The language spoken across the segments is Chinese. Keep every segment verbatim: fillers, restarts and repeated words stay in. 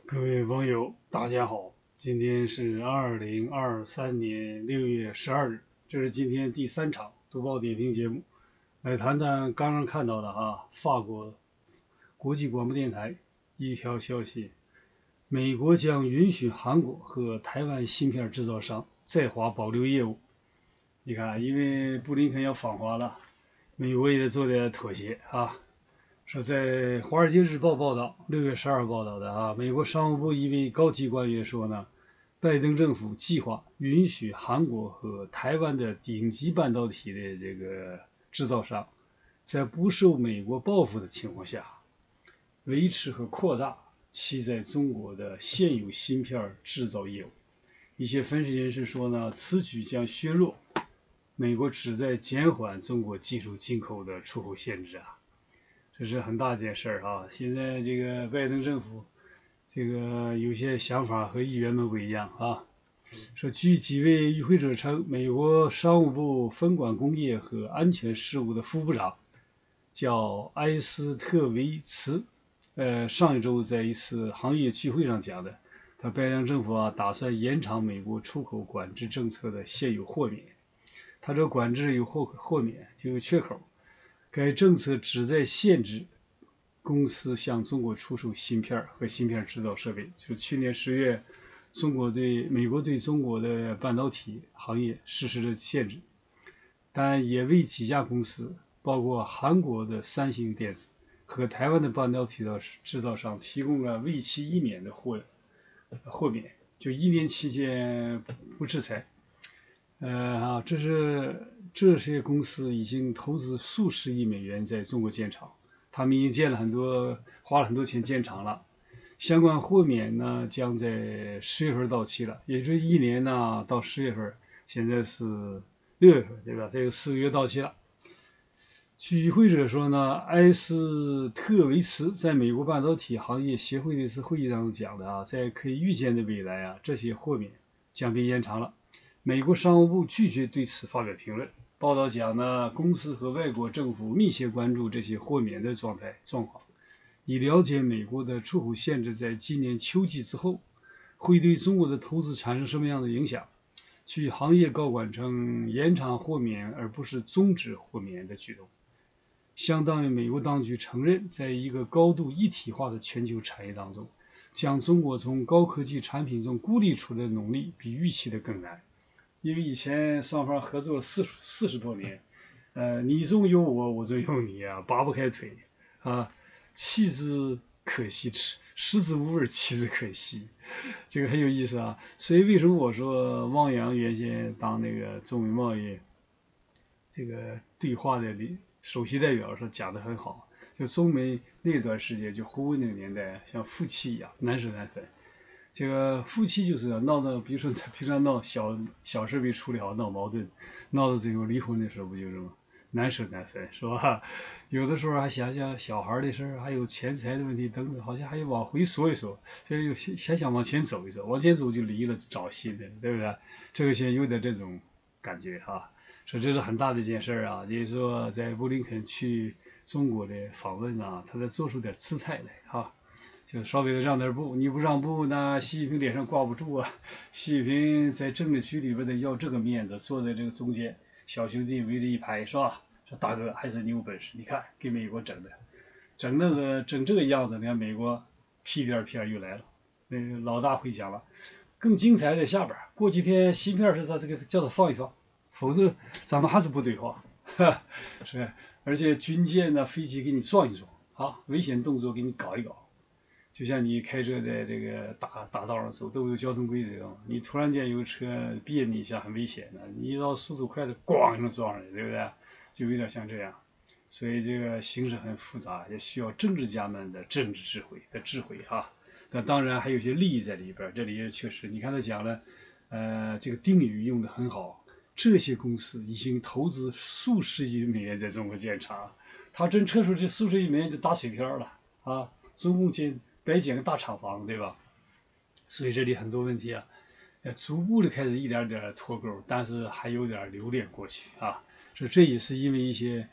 各位网友，大家好，今天是二零二三年六月十二日，这是今天第三场读报点评节目，来谈谈刚刚看到的啊，法国国际广播电台一条消息：美国将允许韩国和台湾芯片制造商在华保留业务。你看，因为布林肯要访华了，美国也得做点妥协啊。说在《华尔街日报》报道，六月十二号报道的啊，美国商务部一位高级官员说呢，拜登政府计划允许韩国和台湾的顶级半导体的这个制造商，在不受美国报复的情况下，维持和扩大其在中国的现有芯片制造业务。一些分析人士说呢，此举将削弱美国旨在减缓中国技术进口的出口限制啊。这是很大件事儿啊！现在这个拜登政府，这个有些想法和议员们不一样啊。说据几位与会者称，美国商务部分管工业和安全事务的副部长叫埃斯特维茨，呃，上一周在一次行业聚会上讲的，他拜登政府啊打算延长美国出口管制政策的现有豁免，他这管制有豁豁免就有缺口。该政策旨在限制公司向中国出售芯片和芯片制造设备。就去年十月，中国对美国对中国的半导体行业实施了限制，但也为几家公司，包括韩国的三星电子和台湾的半导体制造商，提供了为期一年的豁豁免，就一年期间不制裁。呃啊，这是这些公司已经投资数十亿美元在中国建厂，他们已经建了很多，花了很多钱建厂了。相关豁免呢，将在十月份到期了，也就是一年呢到十月份，现在是六月份，对吧？再有四个月到期了。据会者说呢，埃斯特维茨在美国半导体行业协会的一次会议当中讲的啊，在可以预见的未来啊，这些豁免将被延长了。美国商务部拒绝对此发表评论。报道讲呢，公司和外国政府密切关注这些豁免的状态状况，以了解美国的出口限制在今年秋季之后会对中国的投资产生什么样的影响。据行业高管称，延长豁免而不是终止豁免的举动，相当于美国当局承认，在一个高度一体化的全球产业当中，将中国从高科技产品中孤立出来的努力比预期的更难。因为以前双方合作了四四十多年，呃，你中有我，我中有你啊，拔不开腿啊，弃之可惜，食食之无味，弃之可惜，这个很有意思啊。所以为什么我说汪洋原先当那个中美贸易这个对话的首席代表说讲的很好，就中美那段时间，就胡温那个年代，像夫妻一样难舍难分。这个夫妻就是闹到，比如说平常闹小小事没处理好，闹矛盾，闹到最后离婚的时候，不就这么难舍难分，是吧？有的时候还想想小孩的事儿，还有钱财的问题等等，好像还要往回缩一缩，所以想想往前走一走，往前走就离了，找新的，对不对？这个现在有点这种感觉哈。说这是很大的一件事啊，就是说在布林肯去中国的访问啊，他在做出点姿态来哈。就稍微的让点步，你不让步，那习近平脸上挂不住啊。习近平在政治局里边的要这个面子，坐在这个中间，小兄弟围着一排，是吧？说大哥还是你有本事，你看给美国整的，整那个整这个样子，你看美国屁颠屁颠又来了，那个老大会讲了。更精彩在下边，过几天芯片是他这个叫他放一放，否则咱们还是不对话，是，而且军舰呢、飞机给你撞一撞啊，危险动作给你搞一搞。就像你开车在这个大大道上走，都有交通规则，你突然间有个车别你一下，很危险的。你一到速度快的，咣一声撞上去，对不对？就有点像这样。所以这个形势很复杂，也需要政治家们的政治智慧的智慧哈。那当然还有些利益在里边，这里也确实，你看他讲了，呃，这个定语用的很好。这些公司已经投资数十亿美元在中国建厂，他真撤出这数十亿美元就打水漂了啊！中共建白建个大厂房，对吧？所以这里很多问题啊，呃，逐步的开始一点点脱钩，但是还有点留恋过去啊。说这也是因为一些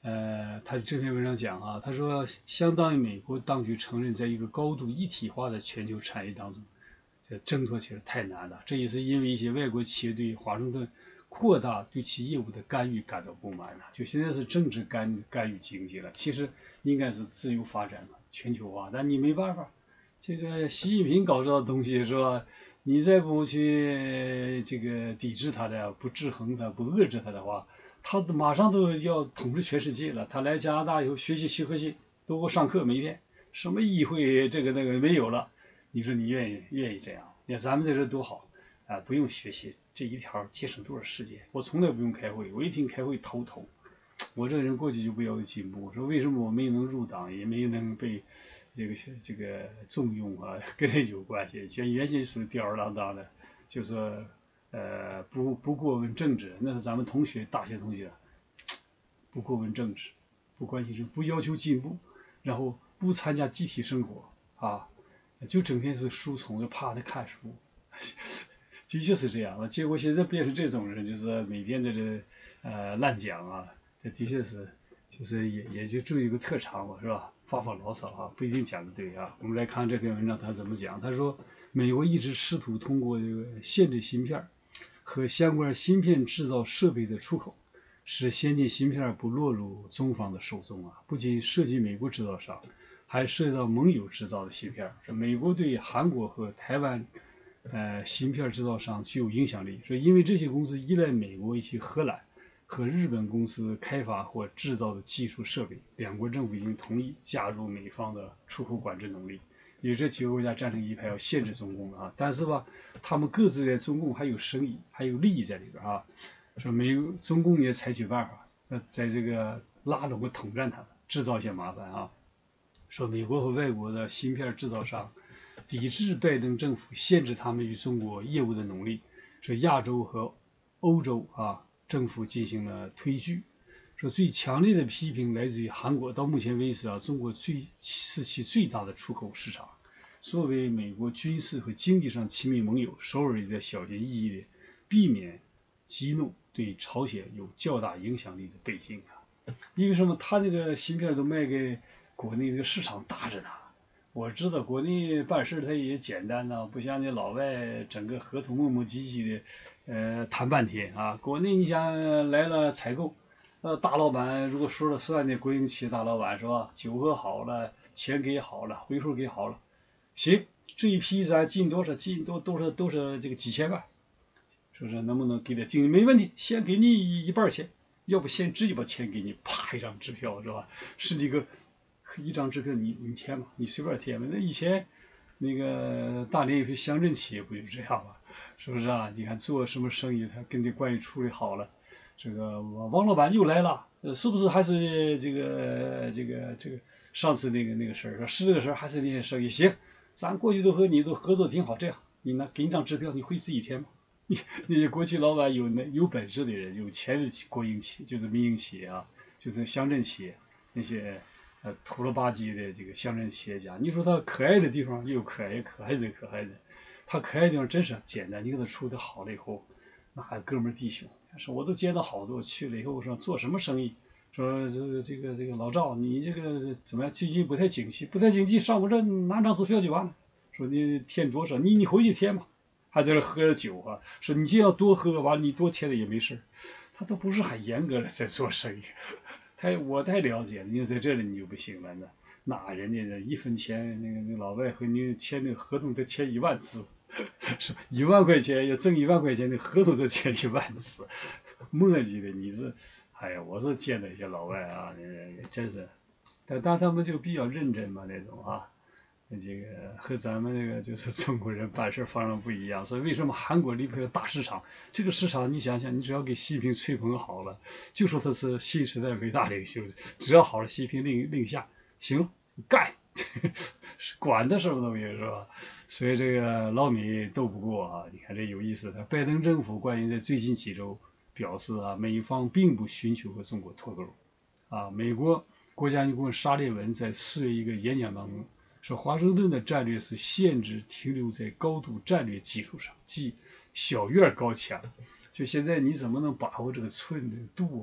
呃，他这篇文章讲啊，他说，相当于美国当局承认，在一个高度一体化的全球产业当中，这挣脱起来太难了。这也是因为一些外国企业对华盛顿扩大对其业务的干预感到不满了。就现在是政治干干预经济了，其实应该是自由发展嘛，全球化，但你没办法。这个习近平搞这套东西是吧？你再不去这个抵制他的、不制衡他、不遏制他的话，他马上都要统治全世界了。他来加拿大以后学习契合性，都给我上课，每天什么议会这个那个没有了。你说你愿意愿意这样？你看咱们在这多好啊，不用学习这一条节省多少时间？我从来不用开会，我一听开会头疼。我这个人过去就不要求进步，说为什么我没能入党，也没能被这个这个重用啊，跟这有关系。原原先属于吊儿郎当的，就说呃不不过问政治，那是咱们同学大学同学，不过问政治，不关心政，不要求进步，然后不参加集体生活啊，就整天是书虫，就趴着看书，的确是这样。结果现在变成这种人，就是每天在这呃乱讲啊，这的确是。就是也也就注意一个特长嘛，是吧？发发牢骚啊，不一定讲的对啊。我们来看这篇文章他怎么讲。他说，美国一直试图通过这个限制芯片和相关芯片制造设备的出口，使先进芯片不落入中方的手中啊。不仅涉及美国制造商，还涉及到盟友制造的芯片。说美国对韩国和台湾呃芯片制造商具有影响力，说因为这些公司依赖美国以及荷兰和日本公司开发或制造的技术设备，两国政府已经同意加入美方的出口管制能力，因为这几个国家站成一派要限制中共啊。但是吧，他们各自在中共还有生意，还有利益在里边啊。说美中共也采取办法，那在这个拉拢个统战他们，制造一些麻烦啊。说美国和外国的芯片制造商抵制拜登政府限制他们与中国业务的努力，说亚洲和欧洲啊。政府进行了推拒，说最强烈的批评来自于韩国。到目前为止啊，中国最是其最大的出口市场。作为美国军事和经济上亲密盟友，首尔也在小心翼翼地避免激怒对朝鲜有较大影响力的北京啊。因为什么？他那个芯片都卖给国内那个市场大着呢。我知道国内办事它也简单呐，不像那老外整个合同磨磨唧唧的，呃，谈半天啊。国内你想来了采购，呃，大老板如果说了算的，国营企业大老板是吧？酒喝好了，钱给好了，回数给好了，行，这一批咱进多少？进多多少？都是这个几千万，是不是？能不能给点经济？没问题，先给你一半钱，要不先直接把钱给你，啪一张支票是吧？是这个。一张支票你你填吧，你随便填吧。那以前那个大连有些乡镇企业不就这样吗？是不是啊？你看做什么生意，他跟你关系处理好了，这个王老板又来了，呃，是不是还是这个这个这个上次那个那个事儿？是这个事儿还是那些生意？行，咱过去都和你都合作挺好，这样你呢给你张支票，你会自己填吗？你那些国企老板有那有本事的人，有钱的国营企就是民营企业啊，就是乡镇企业那些。呃，土了吧唧的这个乡镇企业家，你说他可爱的地方也有可爱可爱的可爱的，他可爱的地方真是简单，你给他处理好了以后，那还哥们弟兄，说我都见到好多，去了以后说做什么生意，说这个这个这个老赵，你这个怎么样？最近不太景气，不太景气，上我这拿张支票就完了，说你填多少，你你回去填吧，还在这喝着酒啊，说你就要多喝，完了你多填的也没事，他都不是很严格的在做生意。太我太了解了，你在这里你就不行了，那那人家这一分钱，那个那老外和你签那个合同得签一万字，是一万块钱要挣一万块钱的合同得签一万字，磨叽的你是，哎呀，我是见到一些老外啊，真是，但但他们就比较认真嘛那种啊。这个和咱们这个就是中国人办事方式不一样，所以为什么韩国离不开大市场？这个市场你想想，你只要给习近平吹捧好了，就说他是新时代伟大领袖，只要好了，习近平令令下，行了，干，管他什么东西是吧？所以这个老美斗不过啊！你看这有意思的，拜登政府官员在最近几周表示啊，美方并不寻求和中国脱钩，啊，美国国家安全顾问沙利文在四月一个演讲当中。说华盛顿的战略是限制停留在高度战略基础上，即小院高墙。就现在你怎么能把握这个寸的度啊？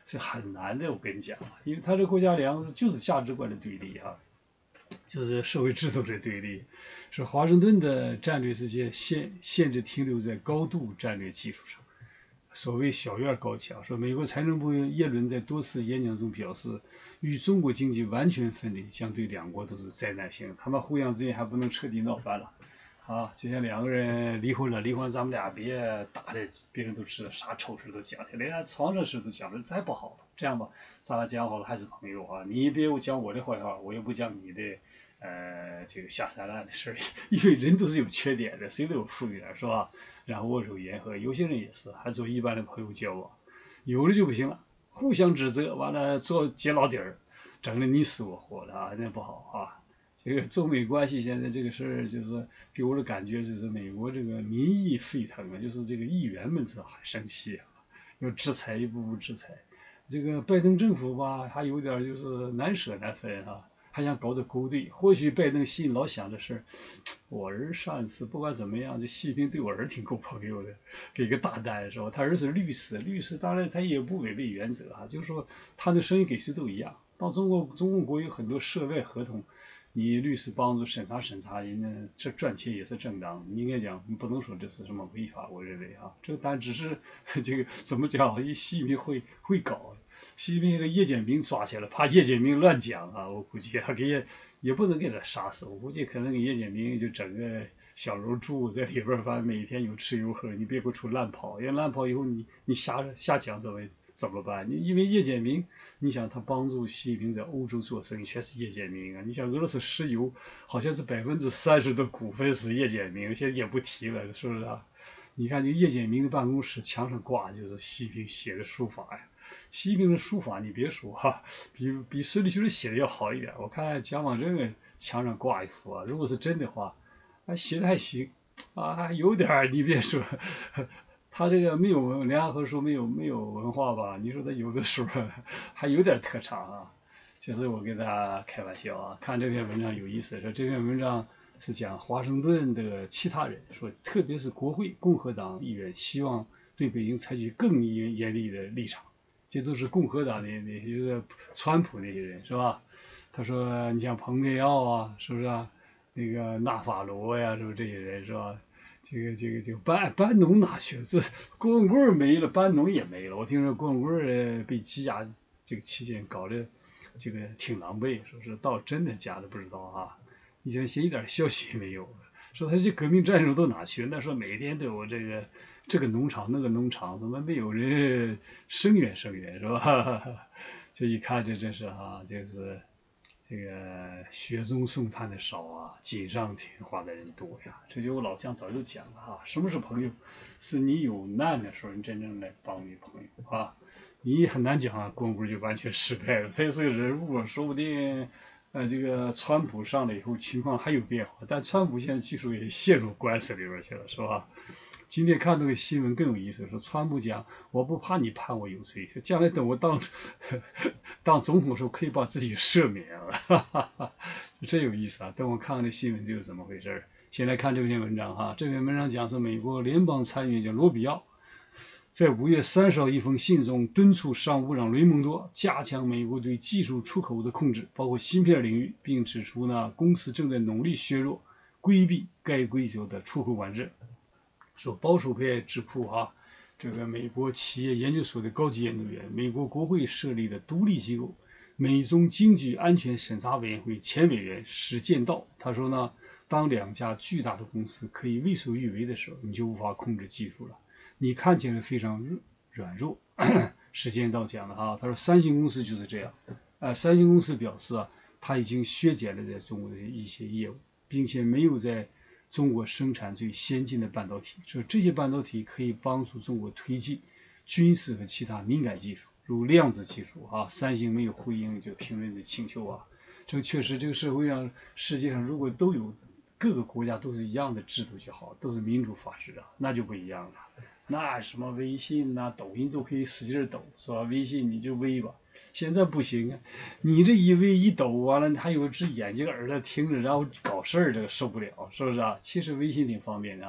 是很难的。我跟你讲，因为他这国家两个就是价值观的对立啊，就是社会制度的对立。说华盛顿的战略世界限限制停留在高度战略技术上。所谓小院高墙，说美国财政部耶伦在多次演讲中表示，与中国经济完全分离将对两国都是灾难性。他们互相之间还不能彻底闹翻了啊！就像两个人离婚了，离婚咱们俩别打的，别人都知道啥丑事都讲起来，连床上事都讲的太不好了。这样吧，咱俩讲好了还是朋友啊，你别讲我的坏话，我也不讲你的。呃，这个下三滥的事儿，因为人都是有缺点的，谁都有负一点，是吧？然后握手言和，有些人也是，还做一般的朋友交往，有的就不行了，互相指责，完了做揭老底儿，整的你死我活的啊，那不好啊。这个中美关系现在这个事儿，就是给我的感觉就是美国这个民意沸腾啊，就是这个议员们是很生气啊，要制裁一步步制裁。这个拜登政府吧，还有点就是难舍难分啊。还想搞得勾兑，或许拜登心里老想的是，我儿上一次不管怎么样，这习近平对我儿挺够朋友的，给个大单是吧？他儿子是律师，律师当然他也不违背原则啊，就是说他的生意给谁都一样。到中国中共国有很多涉外合同，你律师帮助审查审查，人家这赚钱也是正当。你应该讲，你不能说这是什么违法，我认为啊，这个单只是这个怎么讲，习近平会会搞。习近平那个叶剑明抓起来，怕叶剑明乱讲啊，我估计啊，给也也不能给他杀死，我估计可能给叶剑明就整个小楼住在里边，反正每天有吃有喝，你别给我出乱跑，因为乱跑以后你你瞎瞎讲怎么怎么办？你因为叶剑明，你想他帮助习近平在欧洲做生意，全是叶剑明啊。你想俄罗斯石油好像是百分之三十的股份是叶剑明，现在也不提了，是不是啊？你看这叶剑明的办公室墙上挂就是习近平写的书法呀。习近平的书法你别说哈、啊，比比孙立军写的要好一点。我看蒋方正墙上挂一幅啊，如果是真的话，还写的还行啊，还有点你别说，他这个没有梁家河说没有没有文化吧？你说他有的时候还有点特长啊。其实我跟大家开玩笑啊，看这篇文章有意思，说这篇文章是讲华盛顿的其他人说，特别是国会共和党议员希望对北京采取更严厉的立场。这都是共和党的那些，就是川普那些人，是吧？他说，你像蓬佩奥啊，是不是啊？那个纳法罗呀，是不是这些人，是吧？这个这个这个班班农哪去了？这郭文贵没了，班农也没了。我听说郭文贵被羁押这个期间搞得这个挺狼狈，说是到真的假的不知道啊。以前现一点消息也没有。说他这革命战士都哪去？那说每天都有这个这个农场那个农场，怎么没有人声援声援是吧？这一看这真是哈、啊，就是这个雪中送炭的少啊，锦上添花的人多呀。这就我老乡早就讲了哈，什么是朋友？是你有难的时候，人真正来帮你朋友啊。你很难讲啊，光棍就完全失败了。他也是个人物，说不定。呃，这个川普上来以后情况还有变化，但川普现在据说也陷入官司里边去了，是吧？今天看这个新闻更有意思，说川普讲我不怕你判我有罪，将来等我当当总统的时候可以把自己赦免了，哈哈哈，真有意思啊！等我看看这新闻就是怎么回事。先来看这篇文章哈，这篇文章讲是美国联邦参议员叫罗比奥。在五月三十号一封信中，敦促商务部长雷蒙多加强美国对技术出口的控制，包括芯片领域，并指出呢，公司正在努力削弱、规避该规则的出口管制。说保守派智库哈、啊，这个美国企业研究所的高级研究员，美国国会设立的独立机构美中经济安全审查委员会前委员史建道，他说呢，当两家巨大的公司可以为所欲为的时候，你就无法控制技术了。你看起来非常软弱，史建道讲的啊，他说三星公司就是这样，呃，三星公司表示啊，他已经削减了在中国的一些业务，并且没有在中国生产最先进的半导体，说这些半导体可以帮助中国推进军事和其他敏感技术，如量子技术啊。三星没有回应这个评论的请求啊，这个确实，这个社会上世界上如果都有各个国家都是一样的制度就好，都是民主法治啊，那就不一样了。那什么微信呐、啊、抖音都可以使劲抖，是吧？微信你就微吧，现在不行啊！你这一微一抖完了，还有只眼睛耳朵听着，然后搞事儿，这个受不了，是不是啊？其实微信挺方便的啊，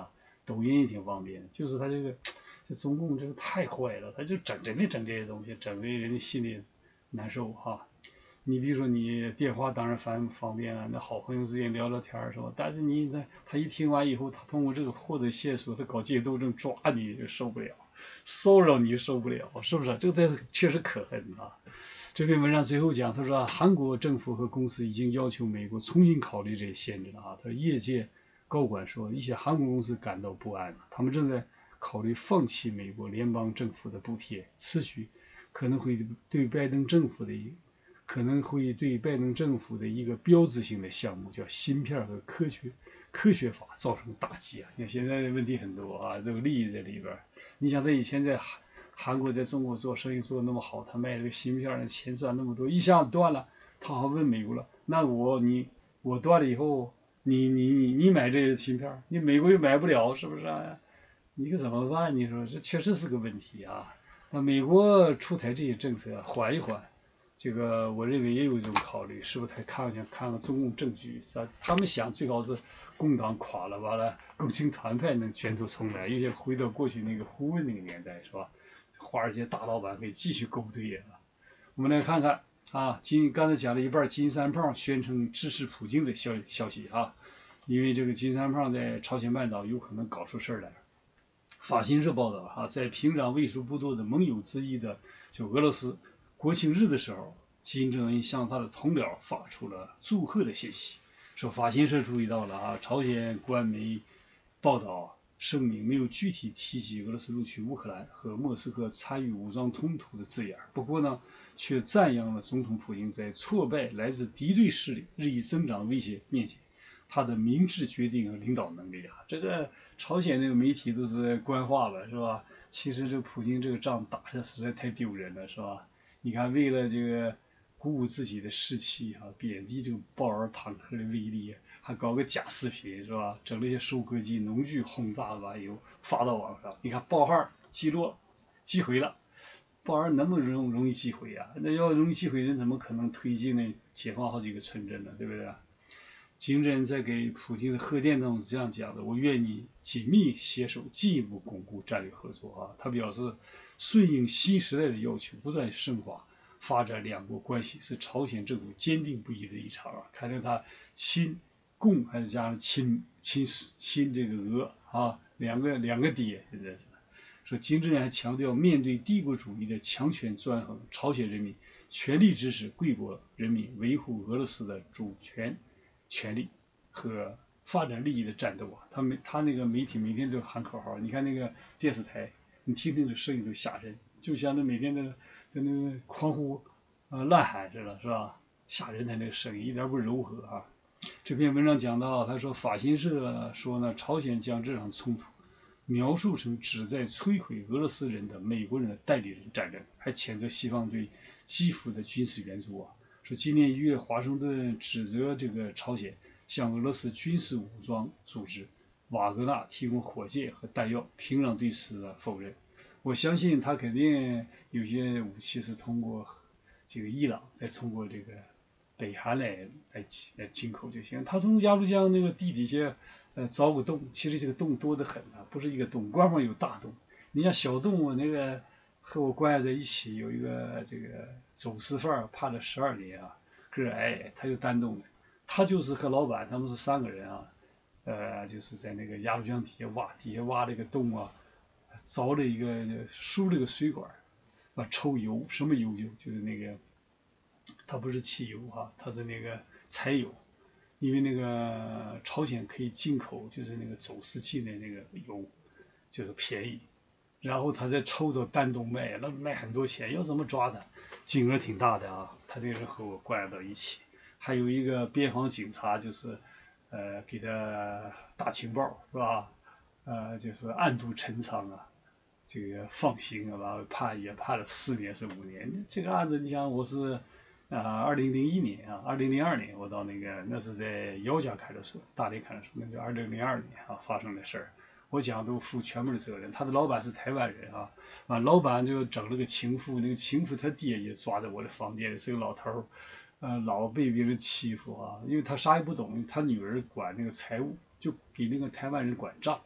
抖音也挺方便的，就是他这个这中共这个太坏了，他就整整天整这些东西，整的人家心里难受哈。你比如说你电话当然方方便了，那好朋友之间聊聊天是吧？但是你那他一听完以后，他通过这个获得线索，他搞阶级斗争抓你受不了，骚扰你受不了，是不是？这个这确实可恨啊。这篇文章最后讲，他说韩国政府和公司已经要求美国重新考虑这些限制了啊。他说业界高管说，一些韩国公司感到不安，他们正在考虑放弃美国联邦政府的补贴，此举可能会对拜登政府的一可能会对拜登政府的一个标志性的项目，叫芯片和科学科学法造成打击啊！你看现在的问题很多啊，这个利益在里边。你想他以前在韩韩国在中国做生意做的那么好，他卖这个芯片的钱赚那么多，一下断了，他好问美国了，那我你我断了以后，你你你你买这些芯片，你美国又买不了，是不是啊？你可怎么办？你说这确实是个问题啊！那美国出台这些政策，缓一缓。这个我认为也有一种考虑，是不是？他看看看看中共证据，是吧？他们想最好是共党垮了，完了共青团派能卷土重来，又想回到过去那个胡温那个年代，是吧？华尔街大老板可以继续勾兑啊。我们来看看啊，金刚才讲了一半，金三胖宣称支持普京的消消息啊，因为这个金三胖在朝鲜半岛有可能搞出事来。法新社报道啊，在平壤为数不多的盟友之一的就俄罗斯。国庆日的时候，金正恩向他的同僚发出了祝贺的信息，说法新社注意到了啊，朝鲜官媒报道声明没有具体提及俄罗斯入侵乌克兰和莫斯科参与武装冲突的字眼，不过呢，却赞扬了总统普京在挫败来自敌对势力日益增长的威胁面前，他的明智决定和领导能力啊。这个朝鲜那个媒体都是官话了，是吧？其实这普京这个仗打的实在太丢人了，是吧？你看，为了这个鼓舞自己的士气啊，贬低这个豹儿坦克的威力，还搞个假视频是吧？整那些收割机、农具轰炸完以后发到网上，你看豹号击落、击毁了，豹儿能不能容容易击毁啊？那要容易击毁人，怎么可能推进呢？解放好几个村镇呢？对不对？金正恩在给普京的贺电当中是这样讲的：“我愿意紧密携手，进一步巩固战略合作。”啊，他表示，顺应新时代的要求，不断深化发展两国关系，是朝鲜政府坚定不移的立场啊。看来他亲共还是加上亲亲亲这个俄啊，两个两个爹，现在是说金正恩还强调，面对帝国主义的强权专横，朝鲜人民全力支持贵国人民维护俄罗斯的主权。权利和发展利益的战斗啊，他们他那个媒体每天都喊口号，你看那个电视台，你听听这声音都吓人，就像那每天的跟那个狂呼啊、呃、呐喊似的，是吧？吓人，他那个声音一点不柔和啊。这篇文章讲到，他说法新社说呢，朝鲜将这场冲突描述成旨在摧毁俄罗斯人的美国人的代理人战争，还谴责西方对基辅的军事援助啊。说今年一月，华盛顿指责这个朝鲜向俄罗斯军事武装组织瓦格纳提供火箭和弹药，平壤对此的否认。我相信他肯定有些武器是通过这个伊朗，再通过这个北韩来来来进口就行。他从鸭绿江那个地底下呃凿个洞，其实这个洞多得很啊，不是一个洞，官方有大洞。你像小洞，我那个。和我关系在一起，有一个这个走私犯判了十二年啊，个儿矮，他就单洞的，他就是和老板他们是三个人啊，呃，就是在那个鸭绿江底下挖，底下挖了一个洞啊，凿了一个输了一个水管，啊，抽油，什么油就就是那个，它不是汽油哈、啊，它是那个柴油，因为那个朝鲜可以进口，就是那个走私进的那个油，就是便宜。然后他再抽到丹东卖，那卖很多钱，要怎么抓他？金额挺大的啊。他这个人和我关系到一起，还有一个边防警察，就是呃给他打情报是吧？呃，就是暗度陈仓啊，这个放行啊，完了判也判了四年是五年。这个案子你想，我是啊，二零零一年啊，二零零二年我到那个那是在姚家看守所，大连看守所，那就二零零二年啊发生的事儿。我讲都负全部的责任。他的老板是台湾人啊，啊，老板就整了个情妇，那个情妇他爹也抓在我的房间里，是个老头儿，呃，老被别人欺负啊，因为他啥也不懂，他女儿管那个财务，就给那个台湾人管账，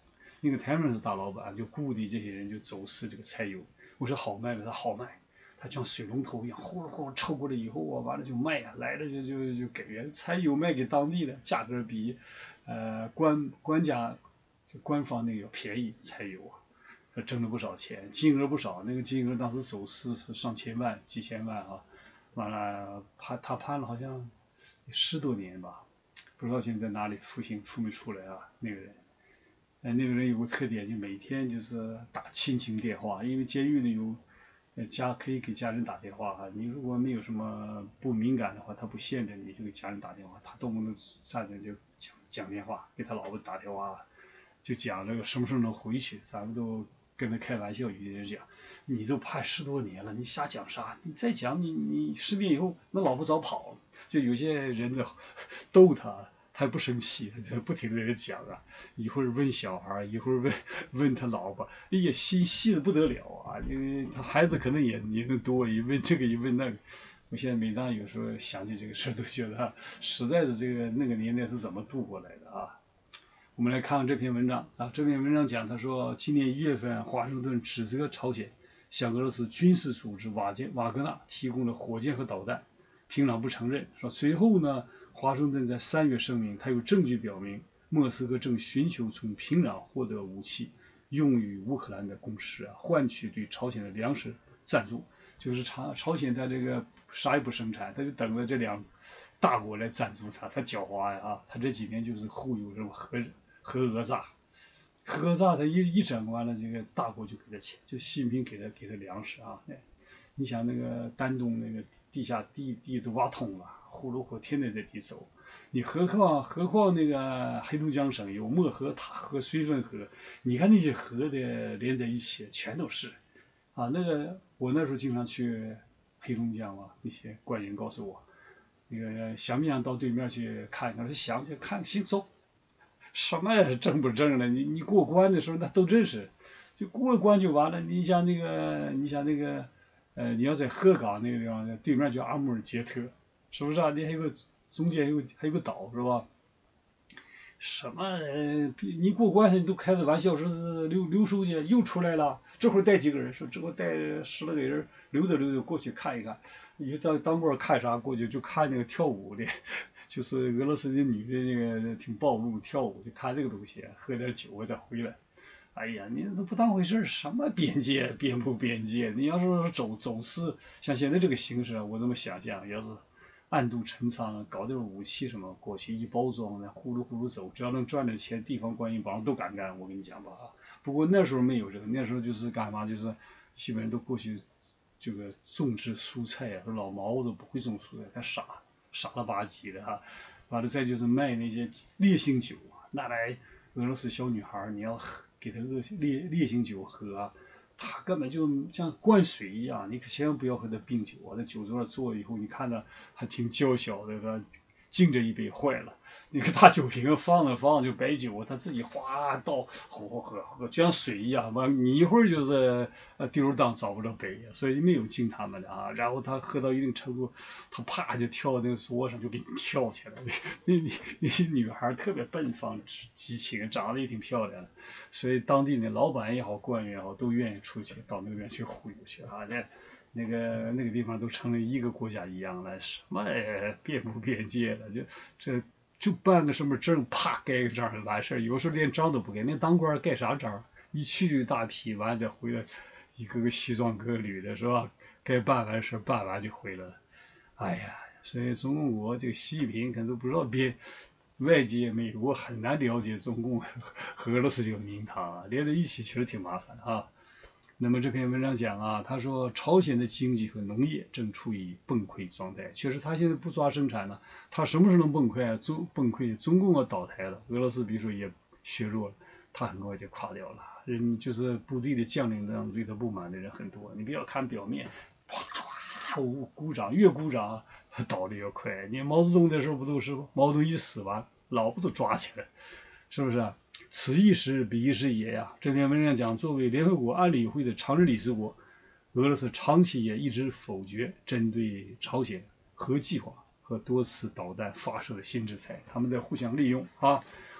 那个台湾是大老板，就故意这些人就走私这个柴油。我说好卖吗？他好卖，他像水龙头一样，呼噜呼噜抽过来以后啊，完了就卖啊，来了就就就给人柴油卖给当地的，价格比呃官官家就官方那个要便宜柴油啊。挣了不少钱，金额不少，那个金额当时走私是上千万、几千万啊，完了判他判了好像十多年吧，不知道现在在哪里服刑出没出来啊？那个人，哎，那个人有个特点，就每天就是打亲情电话，因为监狱里有呃家可以给家人打电话哈，你如果没有什么不敏感的话，他不限制你就给家人打电话，他动不动站着就讲讲电话，给他老婆打电话，就讲这个什么时候能回去，咱们都。跟他开玩笑，有些人讲，你都判十多年了，你瞎讲啥？你再讲，你你十年以后，那老婆早跑了。就有些人的逗他，他不生气，他不停在这讲啊，一会儿问小孩，一会儿问问他老婆，哎呀，心细的不得了啊！因为他孩子可能也年龄多，一问这个一问那个。我现在每当有时候想起这个事都觉得实在是这个那个年代是怎么度过来的啊！我们来看看这篇文章啊，这篇文章讲，他说，今年一月份，华盛顿指责朝鲜向俄罗斯军事组织瓦建瓦格纳提供了火箭和导弹，平壤不承认。说随后呢，华盛顿在三月声明，他有证据表明，莫斯科正寻求从平壤获得武器，用于乌克兰的攻势啊，换取对朝鲜的粮食赞助。就是朝朝鲜他这个啥也不生产，他就等着这两大国来赞助他，他狡猾呀啊！他这几年就是忽悠什么核核讹诈，核讹诈他一一整完了，这个大国就给他钱，就习近平给他给他粮食啊！你想那个丹东那个地下地地都挖通了，呼噜呼天天在地走，你何况何况那个黑龙江省有漠河、塔河、绥芬河，你看那些河的连在一起，全都是啊！那个我那时候经常去黑龙江啊，那些官员告诉我。那个想不想到对面去看看？说想去看，行走。什么正不正的？你你过关的时候那都认识，就过关就完了。你像那个，你像那个，呃，你要在鹤岗那个地方，对面叫阿穆尔杰特，是不是啊？你还有个中间有还有个岛是吧？什么？呃你过关你都开着玩笑说是刘刘书记又出来了，这会儿带几个人？说这会儿带十来个人，溜达溜达过去看一看。你到当官看啥过去？就看那个跳舞的，就是俄罗斯的女的那个挺暴露跳舞，就看这个东西，喝点酒再回来。哎呀，你都不当回事儿，什么边界边不边界？你要是走走私，像现在这个形势，我这么想象，要是暗度陈仓，搞点武器什么过去一包装的，呼噜呼噜走，只要能赚点钱，地方官员帮都敢干。我跟你讲吧啊，不过那时候没有这个，那时候就是干嘛，就是基本上都过去。这个种植蔬菜啊，说老毛子不会种蔬菜，他傻傻了吧唧的哈、啊。完了再就是卖那些烈性酒啊，拿来俄罗斯小女孩你要喝给她恶性烈烈性酒喝、啊，她根本就像灌水一样，你可千万不要喝那冰酒啊！在酒桌上坐了以后，你看着还挺娇小的，他敬这一杯坏了，那个大酒瓶放着放着就白酒，他自己哗倒喝喝喝喝，就像水一样，完你一会儿就是呃丢儿当找不着杯，所以没有敬他们的啊。然后他喝到一定程度，他啪就跳那个桌上就给你跳起来了。那那那些女孩特别奔放激情，长得也挺漂亮的，所以当地的老板也好，官员也好，都愿意出去到那边去忽悠去啊。那那个那个地方都成了一个国家一样了，什么边不边界的，就这就办个什么证，啪盖个章就完事儿。有时候连章都不盖，那当官盖啥章？一去就一大批，完再回来，一个个西装革履的，是吧？该办完事办完就回来了。哎呀，所以中国这个习近平可能都不知道别。外界美国很难了解中共和俄罗斯这个名堂啊，连在一起确实挺麻烦的啊。那么这篇文章讲啊，他说朝鲜的经济和农业正处于崩溃状态。确实，他现在不抓生产了，他什么时候能崩溃啊？中崩溃，中共要倒台了，俄罗斯比如说也削弱了，他很快就垮掉了。人就是部队的将领当中对他不满的人很多，你不要看表面，哗哗鼓掌，越鼓掌倒的越快。你毛泽东的时候不都是毛泽东一死完，老婆都抓起来，是不是啊？此一时彼一时也呀。这篇文章讲，作为联合国安理会的常任理事国，俄罗斯长期也一直否决针对朝鲜核计划和多次导弹发射的新制裁，他们在互相利用啊。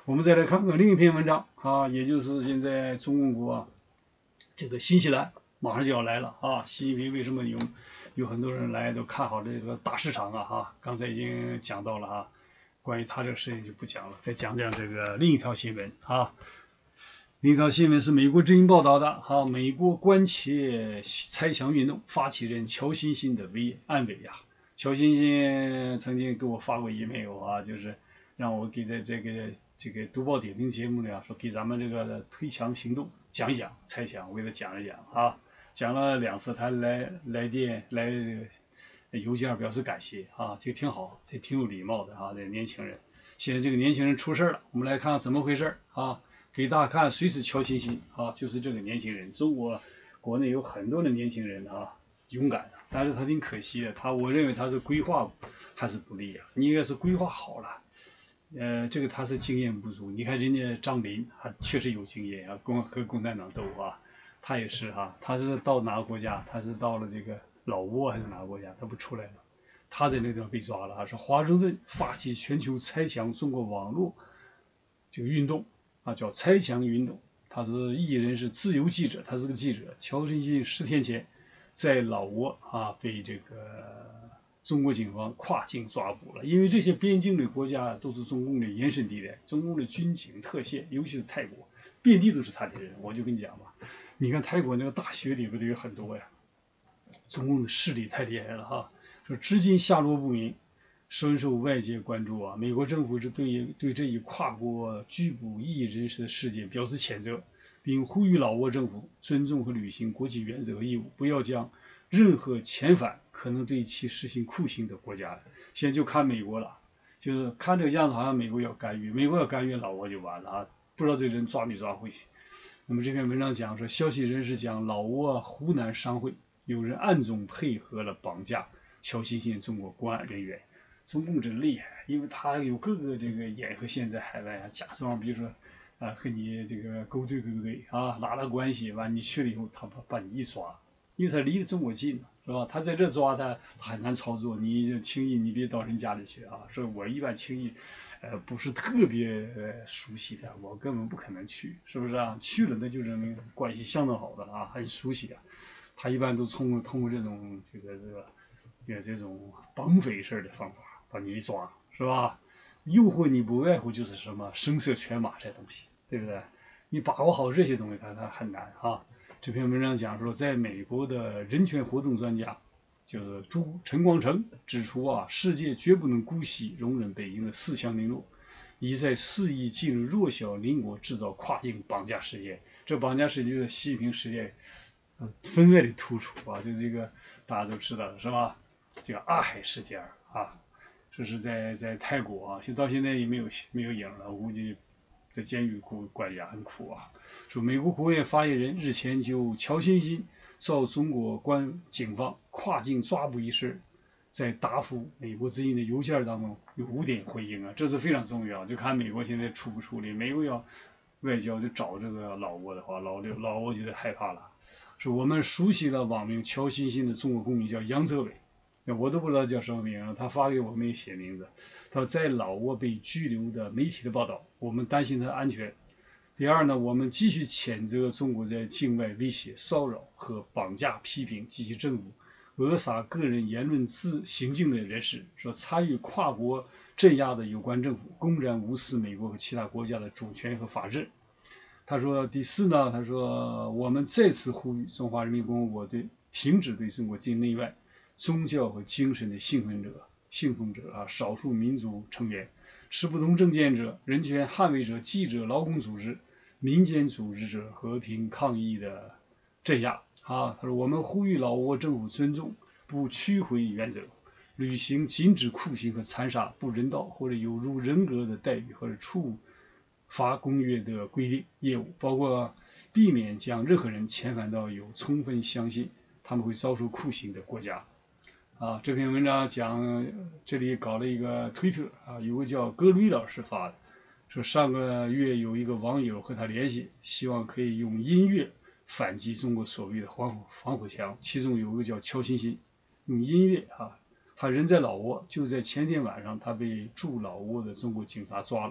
我们再来看看另一篇文章啊，也就是现在中共国啊，这个新西兰马上就要来了啊。习近平为什么有有很多人来都看好这个大市场啊？哈，刚才已经讲到了啊，关于他这个事情就不讲了，再讲讲这个另一条新闻啊。另一条新闻是美国之音报道的哈，美国关切拆墙运动发起人乔欣欣的危安危呀。乔欣欣曾经给我发过 email 啊，就是让我给在这个这个读报点评节目里啊，说给咱们这个推墙行动讲一讲拆墙，我给他讲一讲啊，讲了两次，他来来电来邮件表示感谢啊，这个挺好，这挺有礼貌的啊，这年轻人。现在这个年轻人出事了，我们来看看怎么回事啊。给大家看谁是乔欣欣啊，就是这个年轻人。中国国内有很多的年轻人啊，勇敢的，但是他挺可惜的，他我认为他是规划还是不利啊，你应该是规划好了。呃，这个他是经验不足。你看人家张林，他确实有经验啊，共和共产党斗啊，他也是哈、啊，他是到哪个国家？他是到了这个老挝还是哪个国家？他不出来了，他在那地方被抓了啊，是华盛顿发起全球拆墙中国网络这个运动啊，叫拆墙运动。他是艺人，是自由记者，他是个记者。乔欣欣十天前在老挝啊被这个中国警方跨境抓捕了，因为这些边境的国家都是中共的延伸地带，中共的军警特线，尤其是泰国，遍地都是他的人。我就跟你讲吧，你看泰国那个大学里边都有很多呀，中共的势力太厉害了哈，说至今下落不明，深受外界关注啊。美国政府是对对这一跨国拘捕异议人士的事件表示谴责，并呼吁老挝政府尊重和履行国际原则和义务，不要将任何遣返可能对其实行酷刑的国家，现在就看美国了，就是看这个样子，好像美国要干预，美国要干预老挝就完了啊！不知道这人抓没抓回去。那么这篇文章讲说，消息人士讲，老挝湖南商会有人暗中配合了绑架乔欣欣中国公安人员。中共真厉害，因为他有各个这个眼和线在海外啊，假装比如说啊和你这个勾兑勾兑啊，拉拉关系，完你去了以后，他把把你一抓。因为他离得中国近嘛，是吧？他在这抓他很难操作，你就轻易你别到人家里去啊。所以我一般轻易，呃，不是特别呃熟悉的，我根本不可能去，是不是啊？去了那就证明关系相当好的啊，很熟悉啊。他一般都通过通过这种这个这个，呃这种绑匪式的方法把你一抓，是吧？诱惑你不外乎就是什么声色犬马这东西，对不对？你把握好这些东西，他他很难啊。这篇文章讲说，在美国的人权活动专家就是朱陈光诚指出啊，世界绝不能姑息容忍北京的四强凌弱，已在肆意进入弱小邻国制造跨境绑架事件。这绑架事件的习近平事件，呃，分外的突出啊！就这个大家都知道了是吧？这个阿海事件啊，这是在在泰国啊，现到现在也没有没有影了，我估计在监狱关关押很苦啊。说美国国务院发言人日前就乔欣欣遭中国关警方跨境抓捕一事，在答复美国之音的邮件当中有五点回应啊，这是非常重要，就看美国现在处不处理。美国要外交就找这个老挝的话，老六老挝就得害怕了。说我们熟悉了网名乔欣欣的中国公民叫杨泽伟，我都不知道叫什么名，他发给我没写名字。他说在老挝被拘留的媒体的报道，我们担心他的安全。第二呢，我们继续谴责中国在境外威胁、骚扰和绑架、批评及其政府扼杀个人言论自行径的人士，说参与跨国镇压的有关政府公然无视美国和其他国家的主权和法治。他说第四呢，他说我们再次呼吁中华人民共和国对停止对中国境内外宗教和精神的信奉者、信奉者啊，少数民族成员、持不同政见者、人权捍卫者、记者、劳工组织、民间组织者和平抗议的镇压啊。他说我们呼吁老挝政府尊重不屈回原则，履行禁止酷刑和残杀、不人道或者有辱人格的待遇或者处罚公约的规定业务，包括避免将任何人遣返到有充分相信他们会遭受酷刑的国家。啊，这篇文章讲这里搞了一个推特啊，有个叫格吕老师发的，说上个月有一个网友和他联系，希望可以用音乐反击中国所谓的防火防火墙，其中有一个叫乔欣欣，用音乐啊，他人在老挝，就在前天晚上，他被驻老挝的中国警察抓了，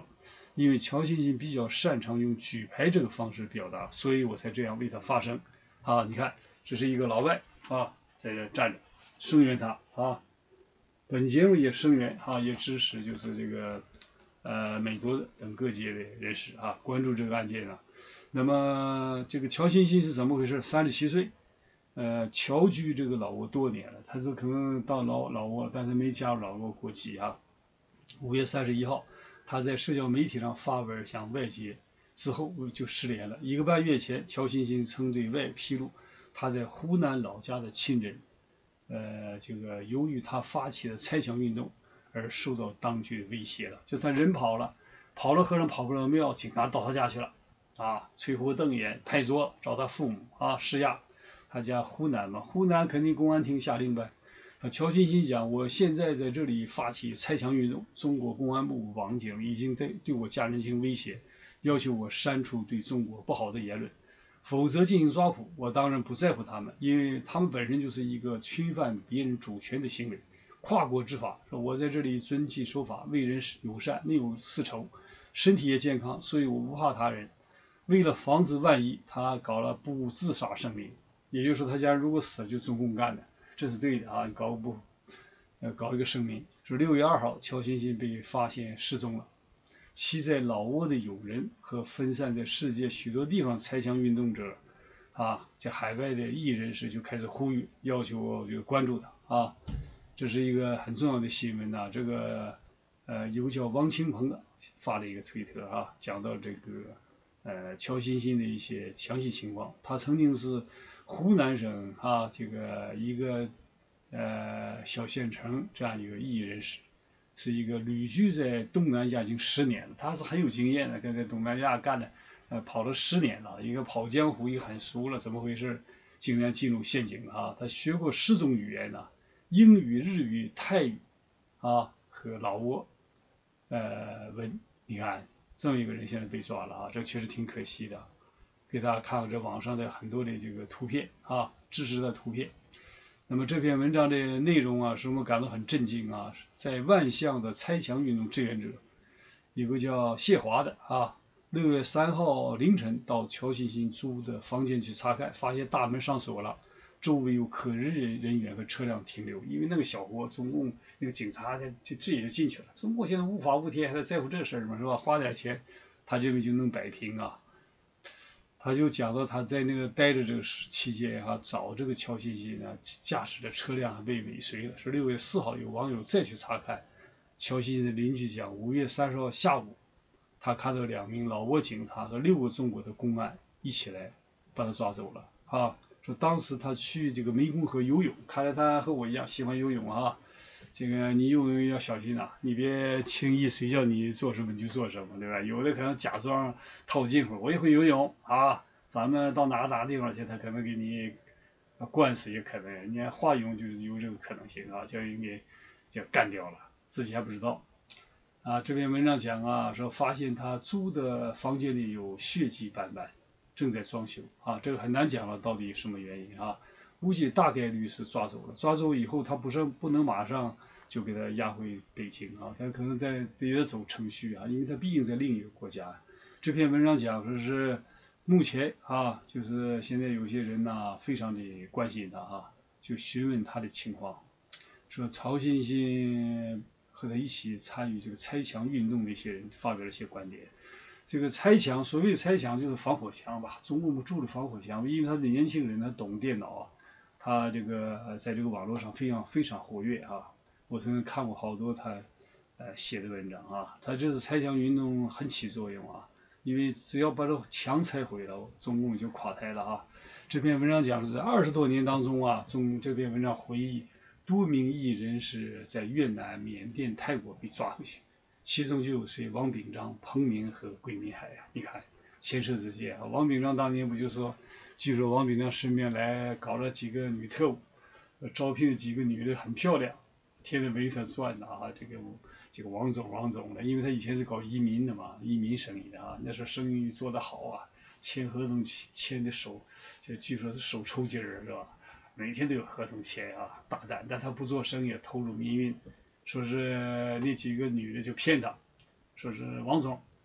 因为乔欣欣比较擅长用举牌这个方式表达，所以我才这样为他发声。啊，你看，这是一个老外啊，在这站着，声援他啊。本节目也声援啊，也支持就是这个呃美国等各界的人士啊，关注这个案件啊。那么这个乔欣欣是怎么回事？三十七岁，呃，侨居这个老挝多年了，他是可能到老老挝，但是没加入老挝国籍啊。五月三十一号，他在社交媒体上发文向外界，之后就失联了。一个半月前，乔欣欣曾对外披露，他在湖南老家的亲人，呃，这个由于他发起的拆墙运动而受到当局的威胁了，就他人跑了，跑了和尚跑不了庙，警察到他家去了，啊，吹火瞪眼，拍桌找他父母啊施压。他家湖南嘛，湖南肯定公安厅下令呗。啊，乔欣欣讲，我现在在这里发起拆墙运动，中国公安部网警已经在对我家人进行威胁，要求我删除对中国不好的言论，否则进行抓捕。我当然不在乎他们，因为他们本身就是一个侵犯别人主权的行为，跨国执法。说我在这里遵纪守法，为人友善，没有私仇，身体也健康，所以我不怕他人。为了防止万一，他搞了不自杀声明，也就是说，他家人如果死了，就中共干的。这是对的啊，你搞不，呃，搞一个声明，说六月二号，乔欣欣被发现失踪了，其在老挝的友人和分散在世界许多地方拆墙运动者，啊，在海外的艺人士就开始呼吁，要求就关注他啊，这是一个很重要的新闻呐、啊。这个，呃，有个叫王清鹏的发了一个推特啊，讲到这个，呃，乔欣欣的一些详细情况，他曾经是湖南省啊，这个一个呃小县城这样一个艺人士，是一个旅居在东南亚已经十年了，他是很有经验的，跟在东南亚干了呃跑了十年了，一个跑江湖也很熟了，怎么回事？竟然进入陷阱了啊！他学过十种语言呢、啊，英语、日语、泰语啊和老挝呃文，你看这么一个人现在被抓了啊，这确实挺可惜的。给大家看看这网上的很多的这个图片啊，支持的图片。那么这篇文章的内容啊，使我们感到很震惊啊！在万象的拆墙运动志愿者，有个叫谢华的啊，六月三号凌晨到乔欣欣租的房间去查看，发现大门上锁了，周围有可疑人人员和车辆停留。因为那个小伙，中共那个警察就就直接就进去了。中国现在无法无天，还在在乎这事儿吗？是吧？花点钱，他认为就能摆平啊。他就讲到他在那个待着这个期间哈、啊，找这个乔欣欣呢，驾驶的车辆被尾随了。说六月四号有网友再去查看，乔欣欣的邻居讲，五月三十号下午，他看到两名老挝警察和六个中国的公安一起来把他抓走了啊。说当时他去这个湄公河游泳，看来他和我一样喜欢游泳啊。这个你游泳要小心呐、啊，你别轻易谁叫你做什么你就做什么，对吧？有的可能假装套近乎，我也会游泳啊，咱们到哪个哪个地方去，他可能给你灌死也可能，人家化泳就是有这个可能性啊，叫人给就干掉了，自己还不知道。啊，这篇文章讲啊，说发现他租的房间里有血迹斑斑，正在装修啊，这个很难讲了，到底什么原因啊？估计大概率是抓走了，抓走以后他不是不能马上就给他押回北京啊，他可能在得得走程序啊，因为他毕竟在另一个国家。这篇文章讲说是目前啊，就是现在有些人呐、非常的关心他啊，就询问他的情况，说曹欣欣和他一起参与这个拆墙运动的一些人发表了一些观点。这个拆墙，所谓拆墙就是防火墙吧，中共筑的防火墙，因为他是年轻人，他懂电脑啊。他这个在这个网络上非常非常活跃啊，我曾经看过好多他呃写的文章啊，他这次拆墙运动很起作用啊，因为只要把这墙拆毁了，中共就垮台了啊。这篇文章讲的是二十多年当中啊，中这篇文章回忆多名艺人是在越南、缅甸、泰国被抓回去，其中就有谁王炳章、彭明和桂民海啊，你看前车之鉴啊。王炳章当年不就说？据说王炳章身边来搞了几个女特务，招聘了几个女的很漂亮，天天围他转的啊。这个这个王总王总的，因为他以前是搞移民的嘛，移民生意的啊，那时候生意做得好啊，签合同签的手，就据说是手抽筋儿，是吧？每天都有合同签啊，大胆，但他不做生意，投入民运。说是那几个女的就骗他，说是王总，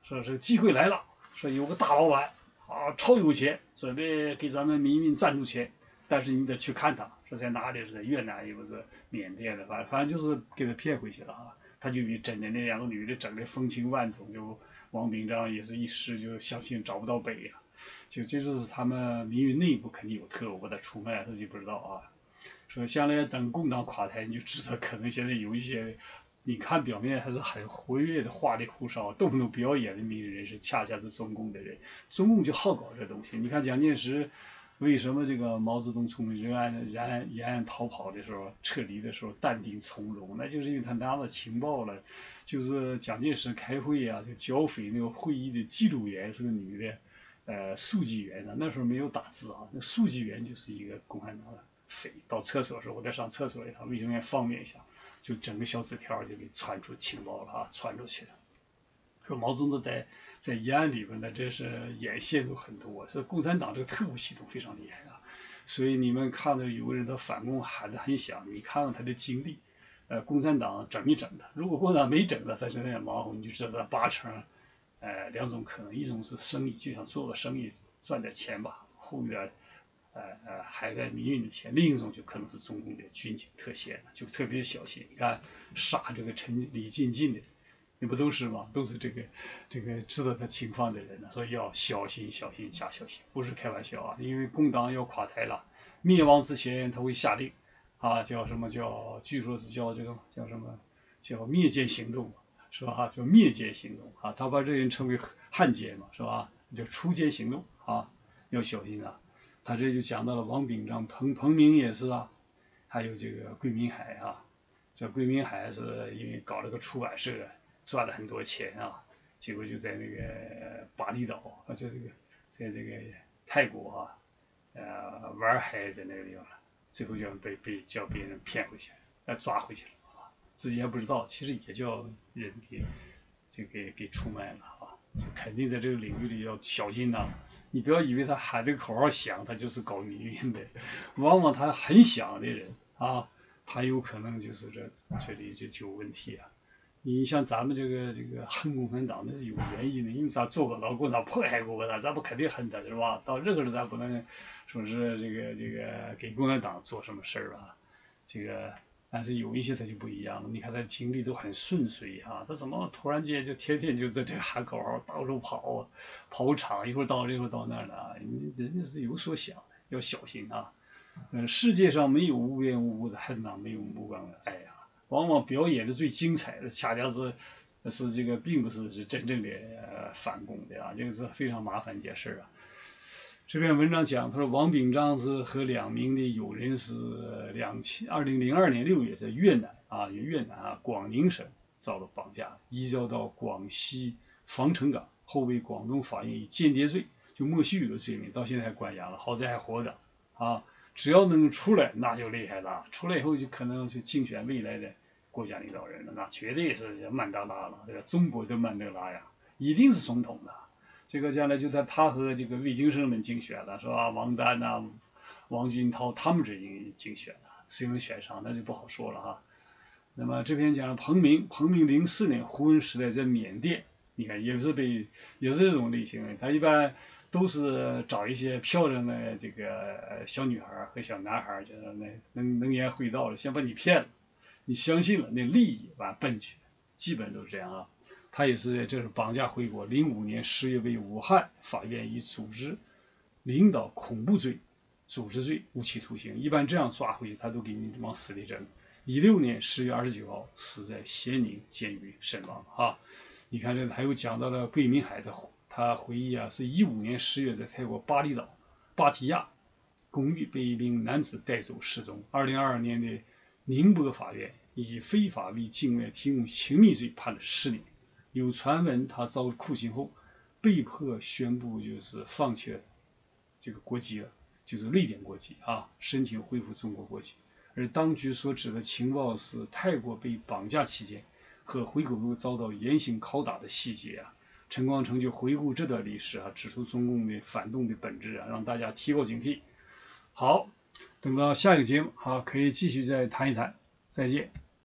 说是机会来了，说有个大老板啊，超有钱，准备给咱们民运赞助钱，但是你得去看他是在哪里，是在越南，也不是缅甸的，反正反正就是给他骗回去了啊。他就比真的那两个女的整的风情万种，就王炳章也是一时就相信找不到北呀、啊，就这就是他们民运内部肯定有特务把他出卖，自己不知道啊。说将来等共党垮台，你就知道可能现在有一些，你看表面还是很活跃的花里胡哨、动不动表演的民运人士，恰恰是中共的人。中共就好搞这东西。你看蒋介石。为什么这个毛泽东从延安延安延安逃跑的时候，撤离的时候淡定从容？那就是因为他拿到情报了，就是蒋介石开会啊，就剿匪那个会议的记录员是个女的，呃，书记员呢，那时候没有打字啊，那书记员就是一个共产党的匪。到厕所的时候，我在上厕所一趟，卫生间方便一下，就整个小纸条就给传出情报了啊，传出去了。说毛泽东在在延安里边呢，这是眼线都很多，所以共产党这个特务系统非常厉害啊。所以你们看到有个人他反共喊得很响，你看看他的经历，呃，共产党整没整他？如果共产党没整他，他在那忙活，你就知道他八成，呃，两种可能，一种是生意，就想做个生意赚点钱吧，忽悠点，呃呃海外民运的钱；另一种就可能是中共的军警特线，就特别小心。你看杀这个陈李进进的。你不都是吗？都是这个这个知道他情况的人呢，所以要小心小心加小心，不是开玩笑啊！因为共党要垮台了，灭亡之前他会下令，啊，叫什么叫？据说是叫这个叫什么？叫灭奸行动，是吧？叫灭奸行动啊！他把这人称为汉奸嘛，是吧？叫出奸行动啊，要小心啊！他这就讲到了王炳章、彭彭明也是啊，还有这个桂民海啊，这桂民海是因为搞了个出版社。赚了很多钱啊，结果就在那个巴厘岛啊，就这个在这个泰国啊，呃玩海在那个地方，最后就被被叫别人骗回去，呃抓回去了啊，自己还不知道，其实也叫人给就给给出卖了啊，就肯定在这个领域里要小心呐、啊。你不要以为他喊这个口号响，他就是搞民运的，往往他很响的人啊，他有可能就是这这里就就有问题啊。你像咱们这个这个恨共产党，那是有原因的，因为啥做过老共产党迫害过他，咱不肯定恨他是吧？到任何时咱不能说是这个这个给共产党做什么事儿吧？这个但是有一些他就不一样了，你看他经历都很顺遂哈、啊，他怎么突然间就天天就在这喊口号，到处跑跑场，一会儿到这一会儿到那儿的，人家是有所想的，要小心啊！嗯，世界上没有无缘无故的恨呐，没有无关的爱呀。往往表演的最精彩的，恰恰是是这个，并不是是真正的、呃、反共的啊，这个是非常麻烦一件事啊。这篇文章讲，他说王炳章是和两名的友人是两千二零零二年六月在越南啊，越南啊广宁省遭到绑架，移交到广西防城港，后被广东法院以间谍罪就莫须有的罪名，到现在还关押了，好在还活着啊。只要能出来，那就厉害了。出来以后就可能去竞选未来的国家领导人了，那绝对是曼德拉了，这个中国的曼德拉呀，一定是总统的。这个将来就在他和这个魏京生们竞选了，是吧？王丹呐、啊、王军涛他们这竞竞选了，谁能选上那就不好说了哈。那么这篇讲彭明，彭明零四年胡温时代在缅甸，你看也是被也是这种类型的，他一般。都是找一些漂亮的这个小女孩和小男孩，就是那能能言会道的，先把你骗了，你相信了，那利益完奔去，基本都是这样啊。他也是这是绑架回国，零五年十月被武汉法院以组织领导恐怖罪、组织罪无期徒刑。一般这样抓回去，他都给你往死里整。一六年十月二十九号死在咸宁监狱身亡啊。你看这还有讲到了桂民海的。他回忆啊，是一五年十月在泰国巴厘岛芭提雅公寓被一名男子带走失踪。二零二二年的宁波法院以非法为境外提供情密罪判了十年。有传闻他遭酷刑后被迫宣布就是放弃了这个国籍了，就是瑞典国籍啊，申请恢复中国国籍。而当局所指的情报是泰国被绑架期间和回国后遭到严刑拷打的细节啊。陈光诚就回顾这段历史啊，指出中共的反动的本质啊，让大家提高警惕。好，等到下一个节目，好，可以继续再谈一谈。再见。